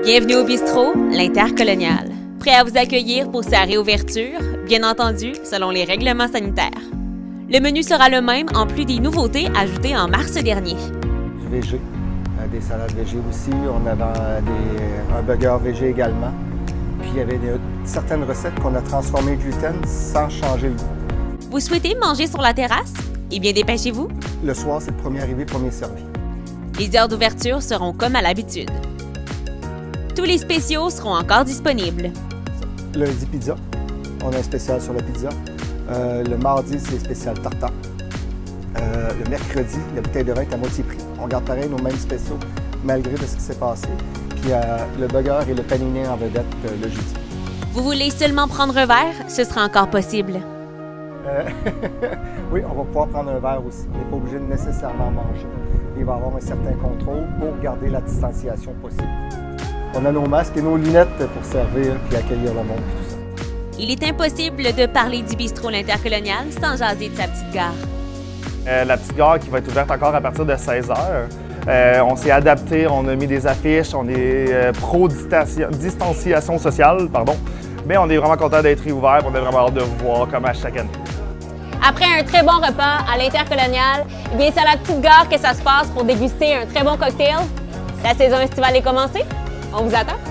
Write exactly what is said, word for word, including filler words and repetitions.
Bienvenue au bistrot, l'Intercolonial. Prêt à vous accueillir pour sa réouverture, bien entendu, selon les règlements sanitaires. Le menu sera le même, en plus des nouveautés ajoutées en mars dernier. Du V G, euh, des salades V G aussi, on avait des, un burger V G également. Puis il y avait des, certaines recettes qu'on a transformées gluten sans changer le goût. Vous souhaitez manger sur la terrasse? Eh bien, dépêchez-vous. Le soir, c'est le premier arrivé, premier servi. Les heures d'ouverture seront comme à l'habitude. Tous les spéciaux seront encore disponibles. Lundi, pizza. On a un spécial sur la pizza. Euh, le mardi, c'est spécial tartare. Euh, le mercredi, la bouteille de vin est à moitié prix. On garde pareil nos mêmes spéciaux malgré de ce qui s'est passé. Puis euh, le burger et le panini en vedette euh, le jeudi. Vous voulez seulement prendre un verre? Ce sera encore possible. Euh, oui, on va pouvoir prendre un verre aussi. On n'est pas obligé de nécessairement manger. Il va y avoir un certain contrôle pour garder la distanciation possible. On a nos masques et nos lunettes pour servir et accueillir le monde et tout ça. Il est impossible de parler du bistrot l'Intercolonial sans jaser de sa petite gare. Euh, la petite gare qui va être ouverte encore à partir de seize heures. Euh, on s'est adapté, on a mis des affiches, on est euh, pro-distanciation sociale, pardon. Mais on est vraiment content d'être réouvert, on a vraiment hâte de vous voir comme à chaque année. Après un très bon repas à l'Intercolonial, eh bien c'est à la petite gare que ça se passe pour déguster un très bon cocktail. La saison estivale est commencée. On vous attend.